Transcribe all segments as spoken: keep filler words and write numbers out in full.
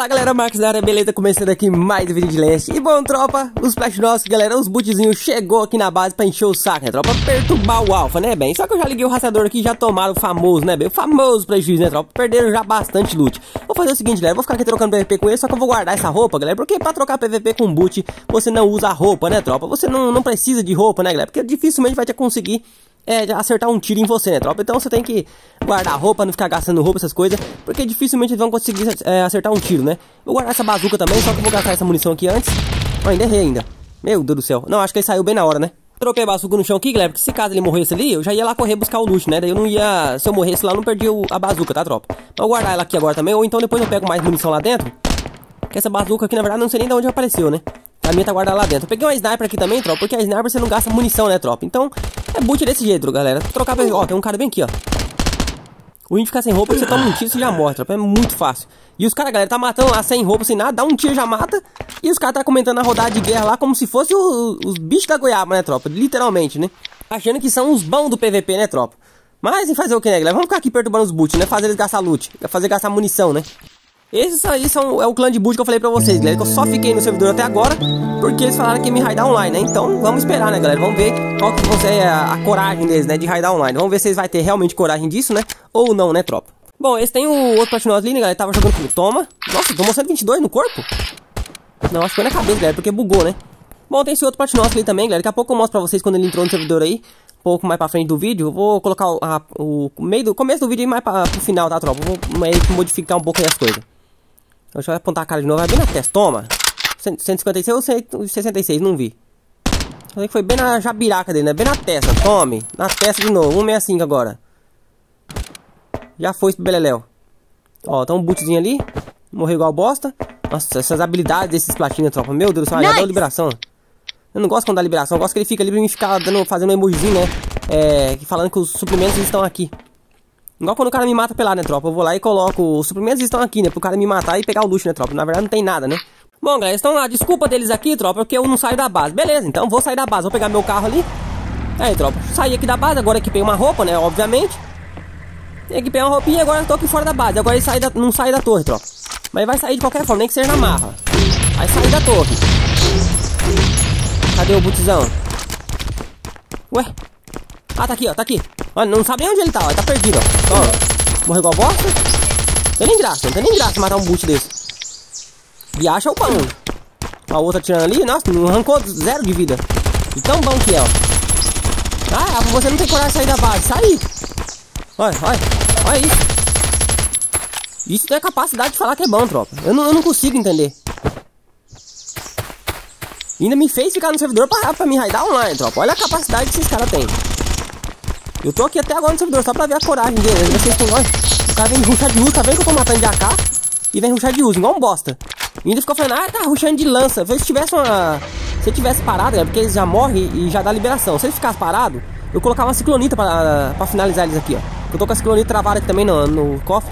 Fala galera, Marcos da área, beleza? Começando aqui mais um vídeo de Last. E bom, tropa, os flash nossos, galera, os bootzinhos chegou aqui na base pra encher o saco, né, tropa? Perturbar o alfa, né, bem? Só que eu já liguei o rastreador aqui e já tomaram o famoso, né, bem? O famoso prejuízo, né, tropa? Perderam já bastante loot. Vou fazer o seguinte, galera, vou ficar aqui trocando P V P com ele, só que eu vou guardar essa roupa, galera, porque pra trocar P V P com boot, você não usa roupa, né, tropa? Você não, não precisa de roupa, né, galera? Porque dificilmente vai te conseguir É, acertar um tiro em você, né, tropa? Então você tem que guardar roupa, não ficar gastando roupa, essas coisas, porque dificilmente eles vão conseguir é, acertar um tiro, né? Vou guardar essa bazuca também, só que eu vou gastar essa munição aqui antes. Oh, ainda errei ainda. Meu Deus do céu. Não, acho que ele saiu bem na hora, né? Troquei a bazuca no chão aqui, galera, porque se caso ele morresse ali, eu já ia lá correr buscar o loot, né? Daí eu não ia... Se eu morresse lá, eu não perdia o, a bazuca, tá, tropa? Então eu vou guardar ela aqui agora também, ou então depois eu pego mais munição lá dentro. Que essa bazuca aqui, na verdade, não sei nem de onde apareceu, né? A minha tá guardada lá dentro. Eu peguei uma sniper aqui também, tropa, porque a sniper você não gasta munição, né, tropa? Então, é boot desse jeito, galera. Trocar pra... Ó, tem um cara bem aqui, ó. O índio ficar sem roupa, você toma um tiro, você já morre, tropa. É muito fácil. E os caras, galera, tá matando lá sem roupa, sem nada, dá um tiro, já mata. E os caras tá comentando a rodada de guerra lá como se fosse o, os bichos da goiaba, né, tropa? Literalmente, né? Achando que são os bons do P V P, né, tropa? Mas, em fazer o que, né, galera? Vamos ficar aqui perturbando os boots, né? Fazer eles gastar loot. Fazer gastar munição, né? Esses aí são, é o clã de boot que eu falei pra vocês, galera, que eu só fiquei no servidor até agora porque eles falaram que ia me raidar online, né? Então vamos esperar, né, galera? Vamos ver qual que vai ser a, a coragem deles, né, de raidar online. Vamos ver se eles vão ter realmente coragem disso, né? Ou não, né, tropa? Bom, esse tem o outro platinoso ali, né, galera? Tava jogando comigo. Toma. Nossa, tomou cento e vinte e dois no corpo? Não, acho que foi na cabeça, galera, porque bugou, né? Bom, tem esse outro platinoso ali também, galera. Daqui a pouco eu mostro pra vocês quando ele entrou no servidor aí. Um pouco mais pra frente do vídeo. Eu vou colocar o, a, o meio do começo do vídeo e mais pra, pro final, tá, tropa? Eu vou meio que modificar um pouco aí as coisas. Deixa eu apontar a cara de novo, vai bem na testa, toma. cento e cinquenta e seis ou cento e sessenta e seis, não vi. Falei que foi bem na jabiraca dele, né? Bem na testa, tome. Na testa de novo, cento e sessenta e cinco agora. Já foi esse beleléu. Ó, tá um bootzinho ali. Morreu igual bosta. Nossa, essas habilidades desses platinhos, tropa. Meu Deus do céu, já deu liberação. Eu não gosto quando dá liberação, eu gosto que ele fica ali pra mim ficar dando, fazendo um emojizinho, né? É, falando que os suprimentos estão aqui. Igual quando o cara me mata pelado, né, tropa? Eu vou lá e coloco os suprimentos estão aqui, né? Pro cara me matar e pegar o luxo, né, tropa? Na verdade não tem nada, né? Bom, galera, então a desculpa deles aqui, tropa, é porque eu não saio da base. Beleza, então vou sair da base. Vou pegar meu carro ali. Aí, tropa, saí aqui da base. Agora equipei uma roupa, né, obviamente. Equipei uma roupinha e agora eu tô aqui fora da base. Agora ele sai da, não sai da torre, tropa. Mas vai sair de qualquer forma, nem que seja na marra. Vai sair da torre. Cadê o bootzão? Ué? Ah, tá aqui, ó, tá aqui. Olha, não sabe nem onde ele tá, ó, ele tá perdido, ó. Ó, morreu igual bosta. Não tem nem graça, não tem nem graça matar um boot desse. E acha o pão. Ó, a outra tirando ali, nossa, não arrancou zero de vida. E tão bom que é, ó. Ah, você não tem coragem de sair da base, sai. Olha, olha, olha isso. Isso tem a capacidade de falar que é bom, tropa. Eu não, eu não consigo entender. E ainda me fez ficar no servidor pra, pra me raidar online, tropa. Olha a capacidade que esses caras têm. Eu tô aqui até agora no servidor só pra ver a coragem deles. Vocês têm, olha, o cara vem rushar de uso, tá vendo que eu tô matando de A K? E vem rushar de uso, igual um bosta. E ainda ficou falando, ah, tá rushando de lança. Se tivesse uma... Se ele tivesse parado, é porque eles já morrem e já dá liberação. Se ele ficasse parado, eu colocar uma ciclonita pra, pra finalizar eles aqui, ó. Eu tô com a ciclonita travada aqui também no, no cofre.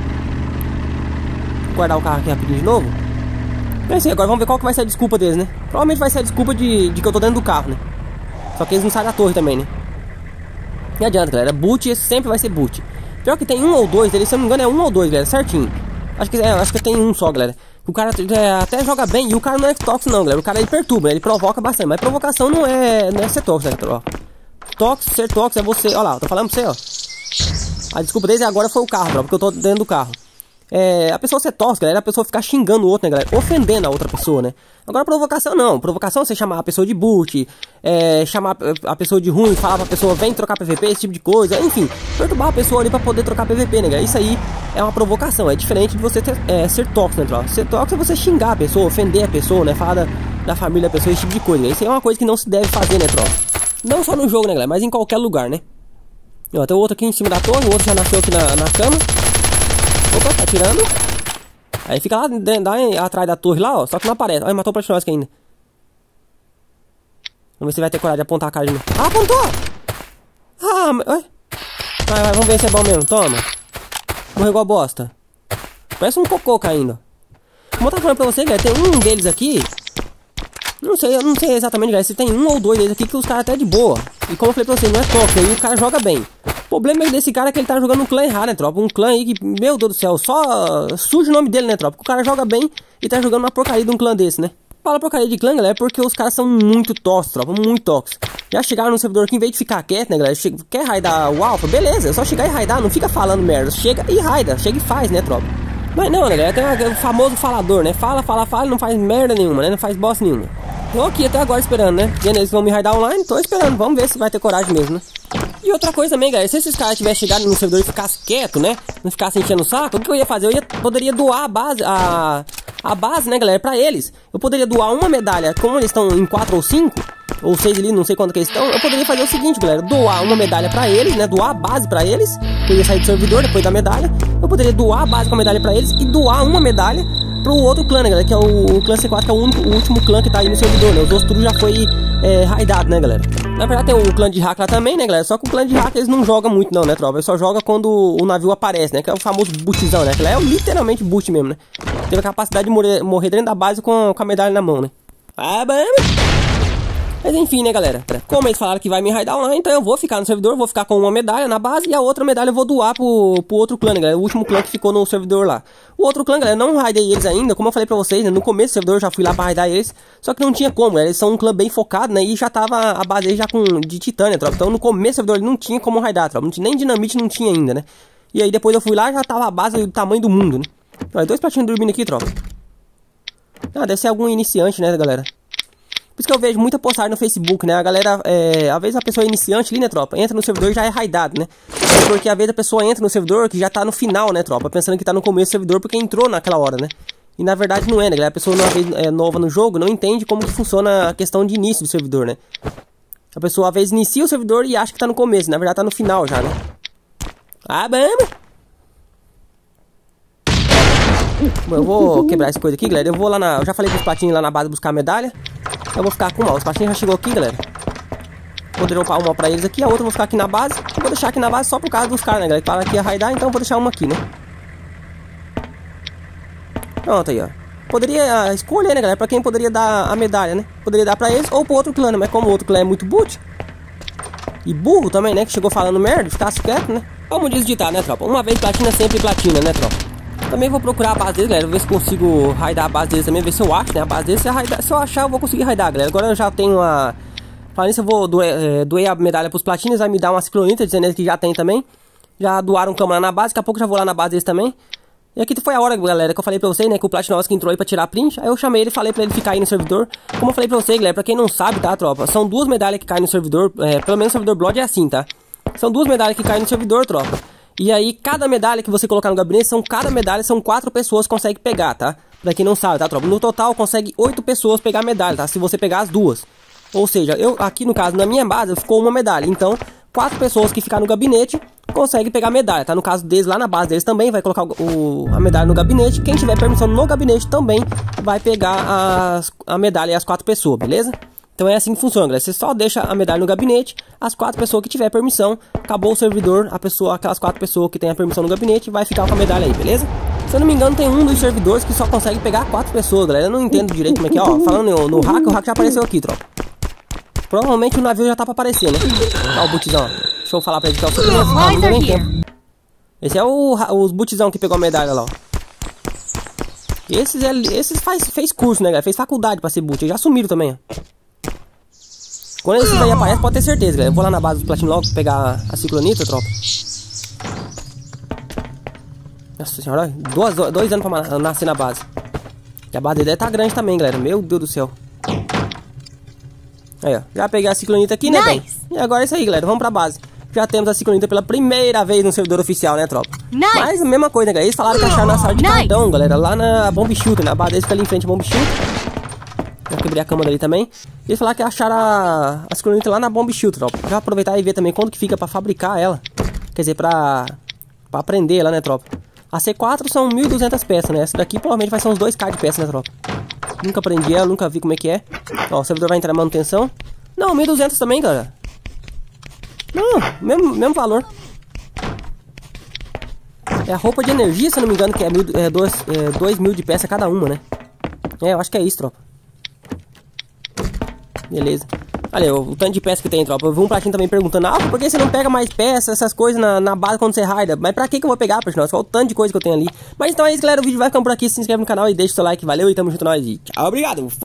Vou guardar o carro aqui rapidinho de novo. Pensei, agora vamos ver qual que vai ser a desculpa deles, né? Provavelmente vai ser a desculpa de, de que eu tô dentro do carro, né? Só que eles não saem da torre também, né? Não adianta, galera. Boot, esse sempre vai ser boot. Pior que tem um ou dois deles, se eu não me engano é um ou dois, galera, certinho. Acho que, é, acho que tem um só, galera. O cara é, até joga bem e o cara não é tóxico não, galera. O cara ele perturba, ele provoca bastante. Mas provocação não é, não é ser tóxico, galera. Tóxico, ser tóxico é você. Olha lá, eu tô falando pra você, ó. A desculpa deles agora foi o carro, galera, porque eu tô dentro do carro. É, a pessoa ser tóxica, galera, a pessoa ficar xingando o outro, né, galera? Ofendendo a outra pessoa, né? Agora provocação não, provocação é você chamar a pessoa de boot, é, chamar a pessoa de ruim, falar pra pessoa, vem trocar P V P, esse tipo de coisa, enfim, perturbar a pessoa ali pra poder trocar P V P, né, galera? Isso aí é uma provocação, é diferente de você ter, é, ser tóxico, né, troca? Ser tóxico é você xingar a pessoa, ofender a pessoa, né, falar da, da família da pessoa, esse tipo de coisa, né? Isso aí é uma coisa que não se deve fazer, né, troca? Não só no jogo, né, galera, mas em qualquer lugar, né? Ó, tem outro aqui em cima da torre, o outro já nasceu aqui na, na cama. Opa, tá tirando. Aí fica lá, lá atrás da torre lá, ó. Só que não aparece. Olha, matou o Platinose ainda. Vamos ver se vai ter coragem de apontar a cara de novo. Ah, apontou! Ah, mas... Vai, vai, vamos ver se é bom mesmo. Toma. Morreu igual bosta. Parece um cocô caindo. Como eu tava falando pra você, galera, tem um deles aqui. Não sei, eu não sei exatamente, galera, se tem um ou dois deles aqui que os caras até de boa. E como eu falei pra vocês, não é top, aí o cara joga bem. O problema desse cara é que ele tá jogando um clã errado, né, tropa? Um clã aí que, meu Deus do céu, só surge o nome dele, né, tropa? Porque o cara joga bem e tá jogando uma porcaria de um clã desse, né? Fala porcaria de clã, galera, porque os caras são muito tóxicos, tropa, muito tóxicos. Já chegaram no servidor que em vez de ficar quieto, né, galera, chega, quer raidar o alpha, beleza, é só chegar e raidar, não fica falando merda, chega e raida, chega e faz, né, tropa? Mas não, né, galera, tem o famoso falador, né, fala, fala, fala e não faz merda nenhuma, né, não faz bosta nenhuma. Tô aqui até agora esperando, né, vendo eles vão me raidar online, tô esperando, vamos ver se vai ter coragem mesmo, né. E outra coisa também, galera, se esses caras tivessem chegado no servidor e ficassem quietos, né, não ficassem enchendo o saco, o que eu ia fazer? Eu ia, poderia doar a base, a... A base, né, galera, pra eles. Eu poderia doar uma medalha, como eles estão em quatro ou cinco, ou seis ali, não sei quanto que eles estão. Eu poderia fazer o seguinte, galera, doar uma medalha pra eles, né, doar a base pra eles. Que eu ia sair do servidor depois da medalha. Eu poderia doar a base com a medalha pra eles e doar uma medalha pro outro clã, né, galera, que é o, o clã C quatro, que é o, único, o último clã que tá aí no servidor, né. Os outros tudo já foi é, raidado, né, galera. Na verdade tem o clã de hack lá também, né, galera, só que o clã de hack eles não jogam muito não, né, tropa. Eles só jogam quando o navio aparece, né, que é o famoso bootzão, né, que lá é literalmente boot mesmo, né. Teve a capacidade de morrer, morrer dentro da base com, com a medalha na mão, né. Ah, bom. Mas enfim, né, galera, como eles falaram que vai me raidar online, então eu vou ficar no servidor, vou ficar com uma medalha na base e a outra medalha eu vou doar pro, pro outro clã, né, galera, o último clã que ficou no servidor lá. O outro clã, galera, não raidei eles ainda, como eu falei pra vocês, né, no começo do servidor eu já fui lá pra raidar eles, só que não tinha como, galera, eles são um clã bem focado, né, e já tava a base aí já com de titânia, tropa, então no começo do servidor não tinha como raidar, tropa, não tinha, nem dinamite não tinha ainda, né. E aí depois eu fui lá já tava a base do tamanho do mundo, né. Olha, dois platinhos dormindo aqui, tropa. Ah, deve ser algum iniciante, né, galera. Por isso que eu vejo muita postagem no Facebook, né? A galera, é, às vezes a pessoa é iniciante ali, né, tropa? Entra no servidor e já é raidado, né? Porque às vezes a pessoa entra no servidor que já tá no final, né, tropa? Pensando que tá no começo do servidor porque entrou naquela hora, né? E na verdade não é, né, galera? A pessoa, uma vez é, nova no jogo, não entende como que funciona a questão de início do servidor, né? A pessoa às vezes inicia o servidor e acha que tá no começo, na verdade tá no final já, né? Ah, bamba! Bom, eu vou quebrar essa coisa aqui, galera. Eu vou lá na... Eu já falei com os platinhos lá na base buscar a medalha. Eu vou ficar com uma. Os platinhos já chegou aqui, galera. Vou dropar uma pra eles aqui. A outra eu vou ficar aqui na base. Eu vou deixar aqui na base só por causa dos caras, né, galera? Que falaram que ia raidar, então eu vou deixar uma aqui, né? Pronto aí, ó. Poderia escolher, né, galera? Pra quem poderia dar a medalha, né? Poderia dar pra eles ou pro outro clã, né? Mas como o outro clã é muito boot e burro também, né? Que chegou falando merda, ficasse quieto, né? Como diz o ditado, né, tropa? Uma vez platina, sempre platina, né, tropa? Também vou procurar a base deles, galera, ver se consigo raidar a base deles também, ver se eu acho, né, a base deles. Se, raidar, se eu achar, eu vou conseguir raidar, galera. Agora eu já tenho a... Falando isso, eu vou doer, é, doer a medalha pros platinos, vai me dar uma ciclonita, dizendo que já tem também. Já doaram um cama lá na base, daqui a pouco já vou lá na base deles também. E aqui foi a hora, galera, que eu falei pra vocês, né, que o Platinovski entrou aí pra tirar print. Aí eu chamei ele e falei pra ele ficar aí no servidor. Como eu falei pra vocês, galera, pra quem não sabe, tá, tropa? São duas medalhas que caem no servidor, é, pelo menos no servidor Blood é assim, tá? São duas medalhas que caem no servidor, tropa. E aí, cada medalha que você colocar no gabinete, são cada medalha, são quatro pessoas que conseguem pegar, tá? Pra quem não sabe, tá, tropa? No total, consegue oito pessoas pegar a medalha, tá? Se você pegar as duas. Ou seja, eu, aqui no caso, na minha base, ficou uma medalha. Então, quatro pessoas que ficar no gabinete conseguem pegar a medalha, tá? No caso deles, lá na base deles também, vai colocar o, a medalha no gabinete. Quem tiver permissão no gabinete também vai pegar as, a medalha e as quatro pessoas, beleza? Então é assim que funciona, galera. Você só deixa a medalha no gabinete, as quatro pessoas que tiver permissão, acabou o servidor, a pessoa, aquelas quatro pessoas que tem a permissão no gabinete, vai ficar com a medalha aí, beleza? Se eu não me engano, tem um dos servidores que só consegue pegar quatro pessoas, galera. Eu não entendo direito como é que é, ó. Falando no, no hack, o hack já apareceu aqui, tropa. Provavelmente o navio já tá pra aparecer, né? Ó o bootzão, deixa eu falar pra ele que é o seguinte. Ah, não deu nem tempo. Esse é o, os bootzão que pegou a medalha lá, ó. Esses, é, esses faz, fez curso, né, galera? Fez faculdade pra ser boot, eles já sumiram também, ó. Quando esses aí aparecem, pode ter certeza, galera. Eu vou lá na base do Platino logo pegar a ciclonita, tropa. Nossa senhora, dois, dois anos pra nascer na base. E a base dele tá grande também, galera. Meu Deus do céu. Aí, ó. Já peguei a ciclonita aqui, né, nice. Bem? E agora é isso aí, galera. Vamos pra base. Já temos a ciclonita pela primeira vez no servidor oficial, né, tropa? Nice. Mas a mesma coisa, né, galera? Eles falaram que acharam na sala de nice. Cartão, galera. Lá na Bomb Shooter, né? A base deles fica ali em frente à Bomb Shooter. Já quebrei a câmera ali também. E eles falaram que acharam a, a ciclonita lá na Bomb Shooter, tropa. Já aproveitar e ver também quanto que fica pra fabricar ela. Quer dizer, pra, pra aprender ela, né, tropa? A C quatro são mil e duzentas peças, né? Essa daqui provavelmente vai ser uns dois K de peças, né, tropa? Nunca aprendi ela, nunca vi como é que é. Ó, o servidor vai entrar em manutenção. Não, mil e duzentos também, galera. Não, mesmo, mesmo valor. É a roupa de energia, se eu não me engano, que é, mil, é, dois, é dois mil de peça cada uma, né? É, eu acho que é isso, tropa. Beleza. Olha, o, o tanto de peça que tem, tropa. Eu vi um platinho também perguntando, ah, por que você não pega mais peça, essas coisas na, na base quando você raida? Mas pra que que eu vou pegar, personagem? Qual o tanto de coisa que eu tenho ali? Mas então é isso, galera. O vídeo vai ficando por aqui. Se inscreve no canal e deixa o seu like. Valeu e tamo junto nós. E tchau, obrigado.